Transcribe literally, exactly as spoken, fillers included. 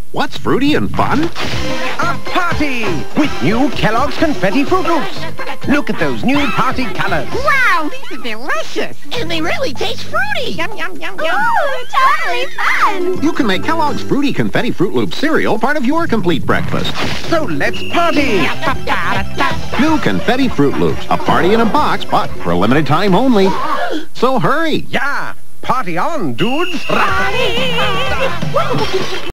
What's fruity and fun? A party with new Kellogg's Confetti Froot Loops. Look at those new party colors. Wow, these are delicious. And they really taste fruity. Yum, yum, yum, yum. Ooh, totally fun. You can make Kellogg's Fruity Confetti Froot Loop cereal part of your complete breakfast. So let's party. New Confetti Froot Loops, a party in a box, but for a limited time only. So hurry. Yeah, party on, dudes. Party.